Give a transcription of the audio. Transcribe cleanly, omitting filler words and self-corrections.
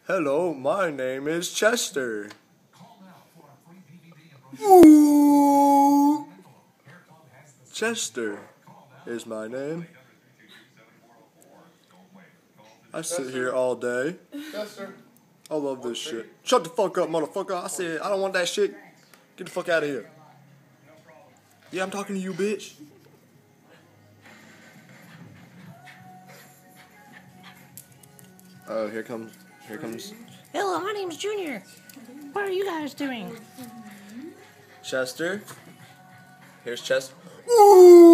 Hello, my name is Chester. Ooh. Chester is my name. I sit here all day. Chester. I love this shit. Shut the fuck up, motherfucker. I said, I don't want that shit. Get the fuck out of here. Yeah, I'm talking to you, bitch. Oh, here comes. Hello, my name's Junior. What are you guys doing? Chester. Here's Chester. Ooh!